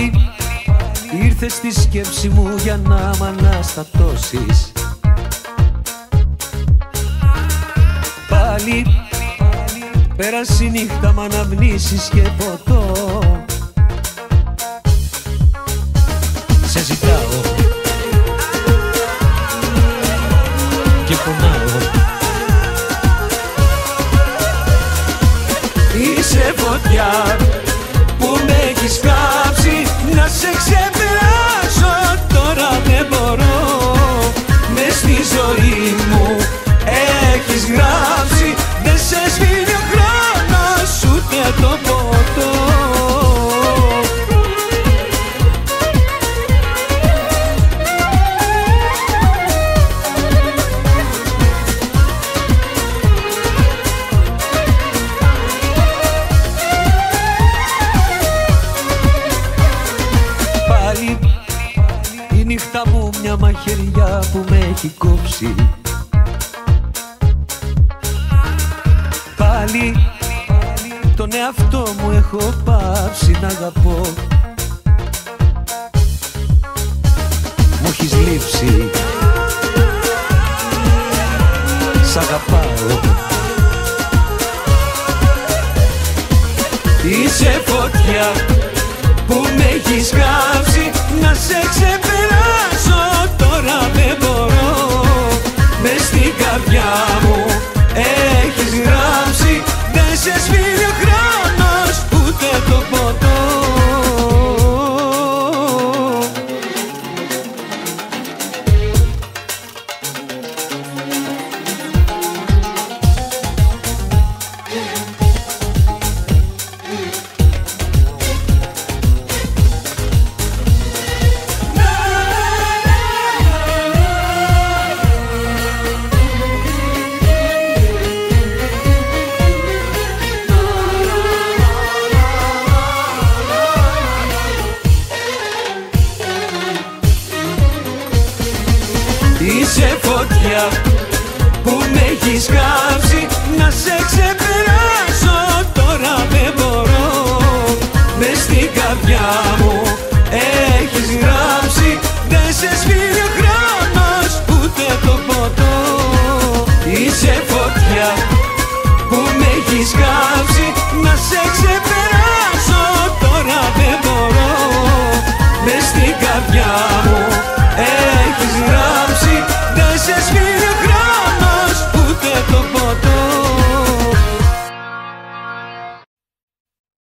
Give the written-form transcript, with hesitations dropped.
Πάλι ήρθες στη σκέψη μου για να μ' αναστατώσεις. Πάλι πέρασε η νύχτα μ' αναμνήσεις και ποτό. Σε ζητάω και πονάω. Είσαι φωτιά που με έχεις κάψει, να σε ξεπεράσω τώρα δεν μπορώ. Μες στη ζωή μου έχεις γράψει, δεν σε σβήνει ο χρόνος ούτε το ποτό. Η νύχτα μου μια μαχαιριά που με έχει κόψει. Πάλι τον εαυτό μου έχω πάψει να αγαπώ. Μου έχεις λείψει, σ' αγαπάω. Είσαι φωτιά που με έχεις κάψει, να σε ξεπεράσω τώρα δεν μπορώ. Μες στην καρδιά μου έχεις γράψει, δεν σε σβήνει ο χρόνος ούτε το ποτό. Είσαι φωτιά που με έχεις κάψει, να σε ξεπεράσω τώρα δεν μπορώ. Μες στην καρδιά μου έχεις γράψει, δεν σε σβήνει ο χρόνος ούτε το ποτό. Είσαι φωτιά που με έχεις κάψει, να σε